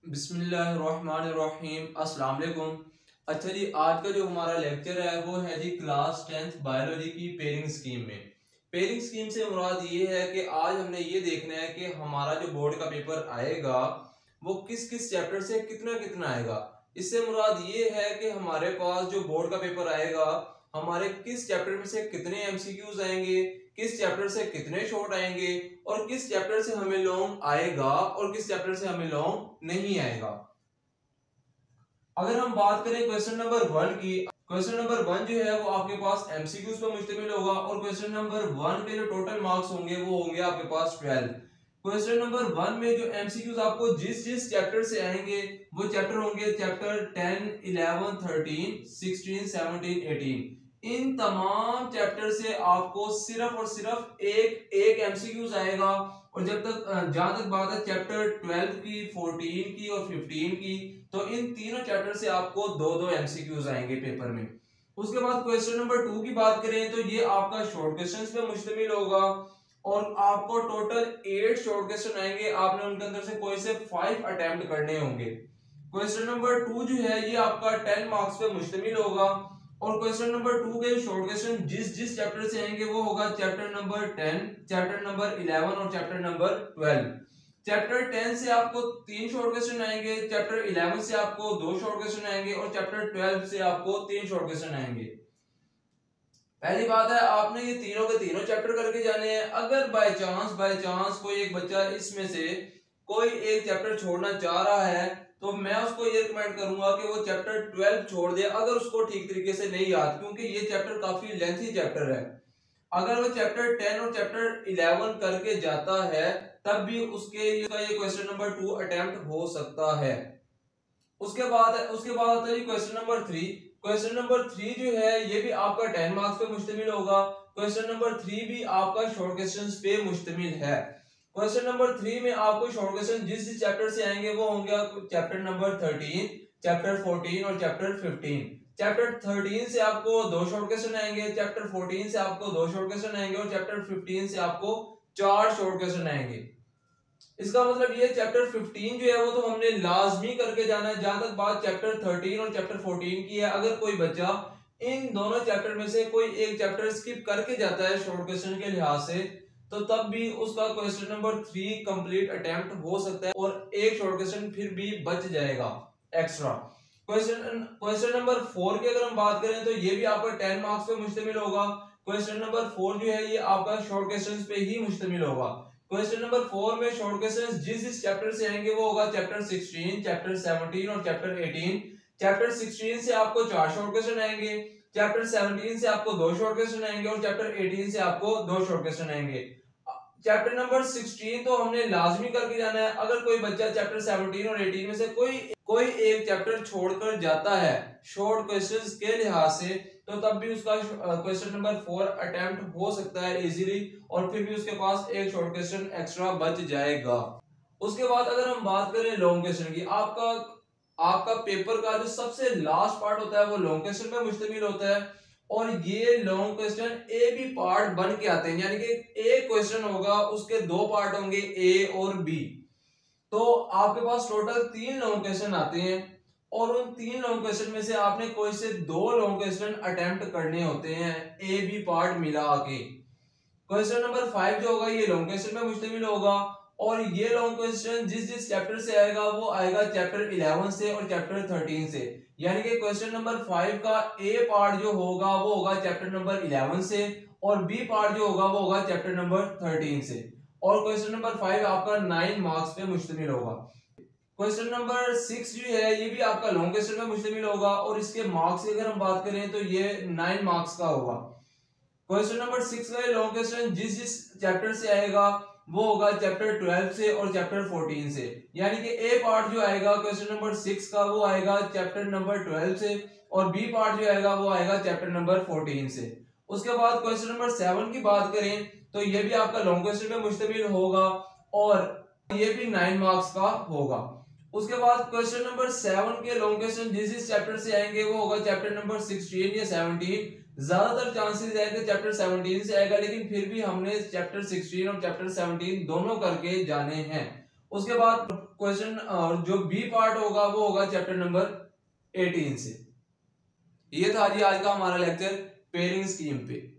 बिस्मिल्लाहिर्रहमानिर्रहीम अस्सलाम वालेकुम। अच्छा जी, आज का जो हमारा लेक्चर है वो है जी क्लास 10th बायोलॉजी की पेयरिंग स्कीम में। पेयरिंग स्कीम से मुराद ये है कि आज हमने ये देखना है कि हमारा जो बोर्ड का पेपर आएगा वो किस किस चैप्टर से कितना कितना आएगा। इससे मुराद ये है कि हमारे पास जो बोर्ड का पेपर आएगा हमारे किस चैप्टर में से कितने एमसीक्यूज आएंगे, किस चैप्टर से कितने शॉर्ट आएंगे और किस चैप्टर से हमें लॉन्ग आएगा और किस चैप्टर से हमें लॉन्ग नहीं आएगा। अगर हम बात करें क्वेश्चन नंबर 1 की, क्वेश्चन नंबर 1 जो है वो आपके पास एमसीक्यूज पर मुश्तमिल होगा और क्वेश्चन नंबर 1 के जो टोटल मार्क्स होंगे वो होंगे आपके पास 12। क्वेश्चन नंबर 1 में जो एमसीक्यूज आपको जिस जिस चैप्टर से आएंगे वो चैप्टर होंगे चैप्टर 10, 11, 13, 16, 17, 18। इन तमाम चैप्टर से आपको सिर्फ और सिर्फ एक एक एमसीक्यूज आएगा। और जब तक जहां तक बात है चैप्टर 12 की, 14 की और 15 की, तो इन तीनों चैप्टर से आपको दो दो एमसीक्यूज आएंगे पेपर में। उसके बाद क्वेश्चन नंबर 2 की बात करें तो ये आपका शॉर्ट क्वेश्चंस पे मुश्तमिल होगा और आपको टोटल 8 शॉर्ट क्वेश्चन आएंगे। आपने उनके अंदर से कोई से 5 अटेम्प्ट करने होंगे। क्वेश्चन नंबर 2 जो है ये आपका 10 मार्क्स पे मुश्तमिल होगा और क्वेश्चन नंबर 2 के शॉर्ट क्वेश्चन जिस जिस चैप्टर से आएंगे वो होगा चैप्टर नंबर 10, चैप्टर नंबर 11 और चैप्टर नंबर 12। चैप्टर 10 से आपको 3 शॉर्ट क्वेश्चन आएंगे, चैप्टर 11 से आपको 2 शॉर्ट क्वेश्चन आएंगे और चैप्टर 12 से आपको 3 शॉर्ट क्वेश्चन आएंगे। पहली बात है आपने ये तीनों के तीनों चैप्टर करके जाने हैं। अगर बाय चांस कोई एक बच्चा इसमें से कोई एक चैप्टर छोड़ना चाह रहा है तो मैं उसको ये रिकमेंड करूंगा कि वो चैप्टर 12 छोड़ दे, अगर उसको ठीक तरीके से नहीं याद, क्योंकि ये चैप्टर काफी लेंथी चैप्टर है। अगर वो चैप्टर 10 और चैप्टर 11 करके जाता है तब भी उसके ये क्वेश्चन नंबर 2 अटेम्प्ट हो सकता है। उसके बाद आता है क्वेश्चन नंबर 3। क्वेश्चन नंबर 3 जो है ये भी आपका 10 मार्क्स पे मुश्तमिल होगा। क्वेश्चन नंबर 3 भी आपका शॉर्ट क्वेश्चंस पे मुश्तमिल है। क्वेश्चन नंबर 3 में आपको शॉर्ट क्वेश्चन जिस जिस चैप्टर से आएंगे वो होंगे चैप्टर नंबर 13, चैप्टर 14 और चैप्टर 15। चैप्टर 13 से आपको 2 शॉर्ट क्वेश्चन आएंगे, चैप्टर 14 से आपको 2 शॉर्ट क्वेश्चन आएंगे और चैप्टर 15 से आपको 4 शॉर्ट क्वेश्चन आएंगे। इसका मतलब ये चैप्टर 15 जो है वो तो हमने लाजमी करके जाना है। जहां तक बात चैप्टर 13 और चैप्टर 14 की है, अगर कोई बच्चा इन दोनों चैप्टर में से कोई एक चैप्टर स्किप करके जाता है शॉर्ट क्वेश्चन के लिहाज से तो तब भी उसका क्वेश्चन नंबर 3 कंप्लीट अटेम्प्ट हो सकता है और एक शॉर्ट क्वेश्चन फिर भी बच जाएगा एक्स्ट्रा। क्वेश्चन नंबर 4 की अगर हम बात करें तो ये भी आपका 10 मार्क्स पे मुश्तमिल होगा। क्वेश्चन नंबर 4 जो है ये आपका शॉर्ट क्वेश्चन पे ही मुश्तमिल होगा। क्वेश्चन नंबर 4 में शॉर्ट क्वेश्चन जिस चैप्टर से आएंगे वो होगा चैप्टर 16, चैप्टर 17 और चैप्टर 18। चैप्टर 16 से आपको 4 शॉर्ट क्वेश्चन आएंगे, चैप्टर 17 से आपको 2 शॉर्ट क्वेश्चन आएंगे और चैप्टर 18 से आपको 2 शॉर्ट क्वेश्चन आएंगे। चैप्टर नंबर 16 तो हमने लाजमी करके जाना है। अगर कोई बच्चा चैप्टर 17 और 18 में से कोई एक चैप्टर छोड़कर जाता है शॉर्ट क्वेश्चंस के लिहाज से तो तब भी उसका क्वेश्चन नंबर 4 अटेम्प्ट हो सकता है इजीली और फिर भी उसके पास एक शॉर्ट क्वेश्चन एक्स्ट्रा बच जाएगा। उसके बाद अगर हम बात करें लॉन्ग क्वेश्चन की, आपका पेपर का जो सबसे लास्ट पार्ट होता है वो लॉन्ग क्वेश्चन पे मुश्तमिल होता है और ये long question A B part बन के आते हैं, यानी कि एक क्वेश्चन होगा उसके 2 पार्ट होंगे ए और बी। तो आपके पास टोटल 3 लॉन्ग क्वेश्चन आते हैं और उन 3 लॉन्ग क्वेश्चन में से आपने कोई से 2 लॉन्ग क्वेश्चन अटेम्प्ट करने होते हैं ए बी पार्ट मिला के। क्वेश्चन नंबर 5 जो होगा ये लॉन्ग क्वेश्चन पे मुश्तमिल होगा और ये लॉन्ग क्वेश्चन जिस जिस चैप्टर से आएगा वो आएगा चैप्टर 11 से और चैप्टर 13 से, यानी कि क्वेश्चन नंबर 5 का ए पार्ट जो होगा वो होगा चैप्टर नंबर 11 से और बी पार्ट जो होगा वो होगा चैप्टर नंबर 13 से। और क्वेश्चन नंबर 5 आपका 9 मार्क्स पे मुश्तमिल होगा। क्वेश्चन नंबर 6 जो है ये भी आपका लॉन्ग क्वेश्चन पे मुश्तमिल होगा और इसके मार्क्स की अगर हम बात करें तो ये 9 मार्क्स का होगा। क्वेश्चन नंबर 6 का लॉन्ग क्वेश्चन जिस जिस चैप्टर से आएगा वो होगा चैप्टर 12 से और चैप्टर 14 से, यानी कि ए पार्ट जो आएगा क्वेश्चन नंबर 6 का वो आएगा चैप्टर नंबर 12 से और बी पार्ट जो आएगा वो आएगा चैप्टर नंबर 14 से। उसके बाद क्वेश्चन नंबर 7 की बात करें तो ये भी आपका लॉन्ग क्वेश्चन पे मुश्तमिल होगा और ये भी 9 मार्क्स का होगा। उसके बाद क्वेश्चन नंबर 7 के लॉन्ग क्वेश्चन जिस चैप्टर से आएंगे वो होगा चैप्टर नंबर 16 या 17। ज्यादातर चांसेस है कि चैप्टर 17 से आएगा, लेकिन फिर भी हमने चैप्टर 16 और चैप्टर 17 दोनों करके जाने हैं। उसके बाद क्वेश्चन और जो बी पार्ट होगा वो होगा चैप्टर नंबर 18 से। ये था जी आज का हमारा लेक्चर पेयरिंग स्कीम पे।